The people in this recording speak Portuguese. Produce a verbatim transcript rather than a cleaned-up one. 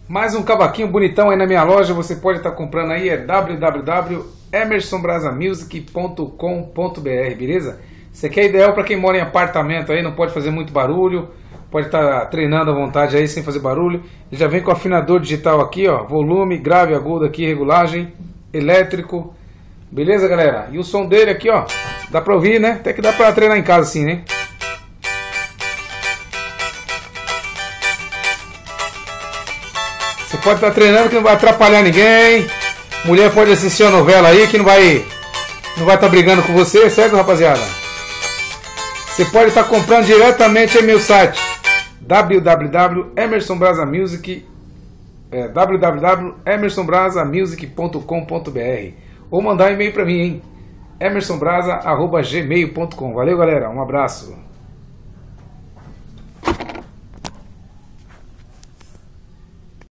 Mais um cavaquinho bonitão aí na minha loja, você pode estar comprando aí, é w w w ponto emerson brasa music ponto com ponto b r, beleza? Isso aqui é ideal para quem mora em apartamento aí, não pode fazer muito barulho, pode estar treinando à vontade aí sem fazer barulho. Ele já vem com afinador digital aqui, ó, volume, grave, agudo aqui, regulagem, elétrico, beleza, galera? E o som dele aqui, ó, dá pra ouvir, né? Até que dá pra treinar em casa assim, né? Você pode estar treinando que não vai atrapalhar ninguém. Mulher pode assistir a novela aí que não vai não vai estar brigando com você, certo, rapaziada? Você pode estar comprando diretamente em meu site w w w ponto emerson brasa music é, w w w ponto emerson brasa music ponto com ponto b r ou mandar um e-mail para mim, hein? emerson brasa arroba gmail ponto com. Valeu, galera, um abraço.